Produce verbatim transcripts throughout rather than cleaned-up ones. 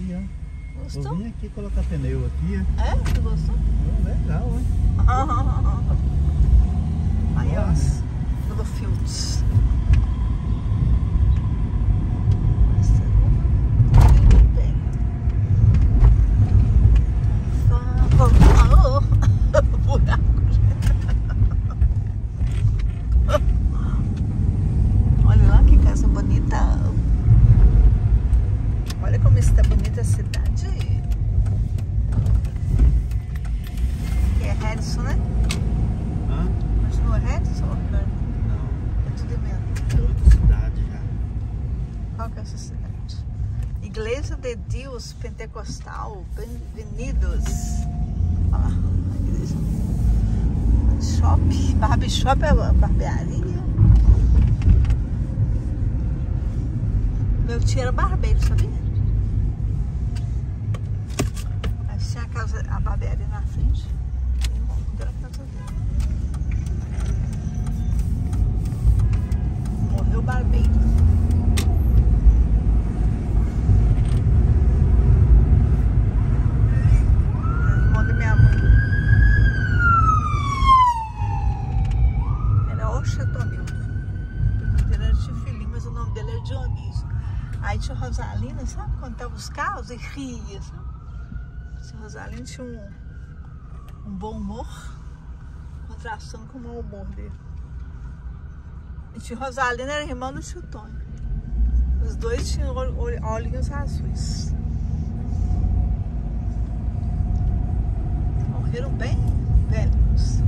aqui, ó. Gostou? Eu vim aqui colocar pneu aqui, ó. É? Você gostou? Oh, legal, hein? Aí, ó. Nossa. Bluefields. Olha lá que casa bonita. Olha como está bonita a cidade. É Redson, né? Hã? Continua Redson? Não, É tudo mesmo. é outra cidade já. Qual que é essa cidade? Igreja de Deus Pentecostal. Bem-vindos. Olha lá, a igreja. Shop. Barbie Shop é a barbearia. Meu tio era barbeiro, sabia? Mas tinha a, casa, a barbearia na frente. E era a casa dele. Morreu o barbeiro. Irmão da minha mãe. Era Oxatonildo. O dele era Tifilim, mas o nome dele é Dionísio. Aí tinha Rosalina, sabe? Contava os carros e ria, sabe? Tia Rosalina tinha um, um bom humor, contrastando com o mau humor dele. E tia Rosalina era irmã do tio Tony. Os dois tinham olhinhos azuis. Morreram bem velhos.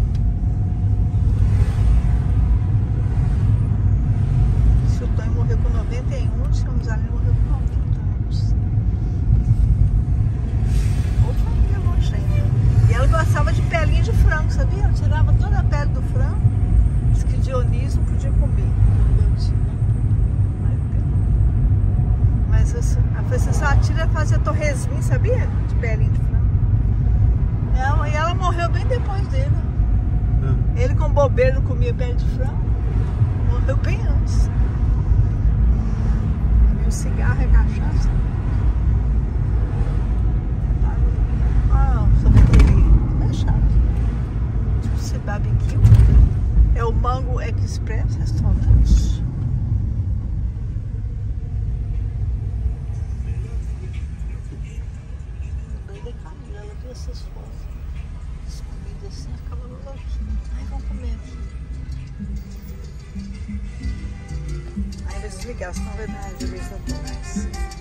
O tio Tony morreu com noventa e um, tia Rosalina morreu com noventa anos. Ou família longe ainda. E ela gostava de pelinha de frango, sabia? Ela tirava toda a pele do frango. Diz que Dionísio não podia comer. Mas assim, a professora a tia fazia torresminho, sabia? De pelinha de frango. Ela, e ela morreu bem depois dele. Hã? Ele com bobeira não comia pele de frango. Morreu bem antes. E o cigarro é cachaça. Ah, sorveteria. Fechado. Tipo esse barbecue. É o Mango Express Restaurante. Lembrei da Camila, ela viu essas fotos. As comidas assim, ficava louquinha. Aí vamos comer aqui. Aí vai desligar, senão vai dar a direção mais.